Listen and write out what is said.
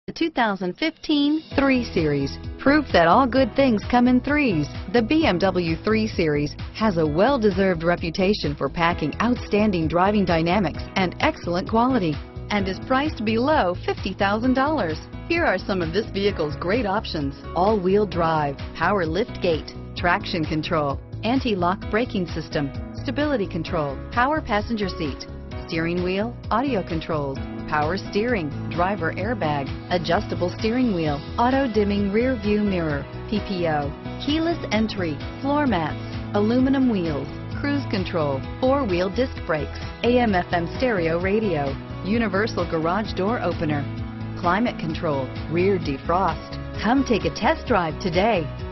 The 2015 3 Series. Proof that all good things come in threes. The BMW 3 Series has a well-deserved reputation for packing outstanding driving dynamics and excellent quality, and is priced below $50,000. Here are some of this vehicle's great options: all-wheel drive, power lift gate, traction control, anti-lock braking system, stability control, power passenger seat, steering wheel audio controls, power steering, driver airbag, adjustable steering wheel, auto dimming rear view mirror, PPO, keyless entry, floor mats, aluminum wheels, cruise control, four-wheel disc brakes, AM/FM stereo radio, universal garage door opener, climate control, rear defrost. Come take a test drive today.